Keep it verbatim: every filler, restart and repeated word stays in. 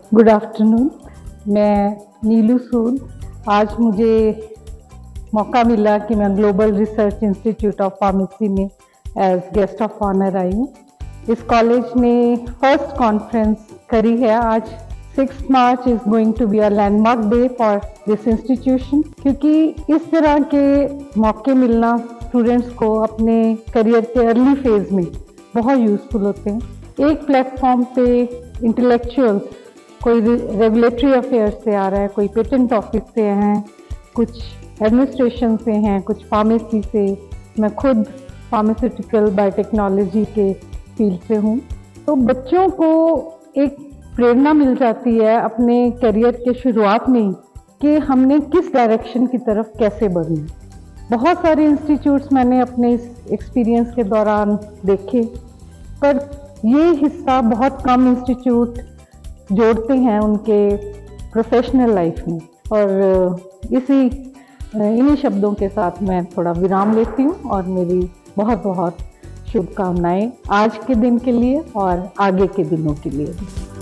Good afternoon. मैं नीलू सूद। आज मुझे मौका मिला कि मैं global research institute of pharmacy में एज गेस्ट ऑफ ऑनर आई हूँ। इस कॉलेज ने फर्स्ट कॉन्फ्रेंस करी है आज। Six March is going to be a landmark day for this institution, क्योंकि इस तरह के मौके मिलना स्टूडेंट्स को अपने करियर के अर्ली फेज में बहुत यूज़फुल होते हैं। एक प्लेटफॉर्म पे इंटेलेक्चुअल्स, कोई रेगुलेटरी अफेयर्स से आ रहा है, कोई पेटेंट ऑफिस से हैं, कुछ एडमिनिस्ट्रेशन से हैं, कुछ फार्मेसी से। मैं खुद फार्मास्यूटिकल बायोटेक्नोलॉजी के फील्ड से हूँ। तो बच्चों को एक प्रेरणा मिल जाती है अपने करियर के शुरुआत में ही कि हमने किस डायरेक्शन की तरफ कैसे बढ़ना। बहुत सारे इंस्टीट्यूट्स मैंने अपने इस एक्सपीरियंस के दौरान देखे, पर ये हिस्सा बहुत कम इंस्टीट्यूट जोड़ते हैं उनके प्रोफेशनल लाइफ में। और इसी इन्हीं शब्दों के साथ मैं थोड़ा विराम लेती हूँ और मेरी बहुत बहुत शुभकामनाएं आज के दिन के लिए और आगे के दिनों के लिए।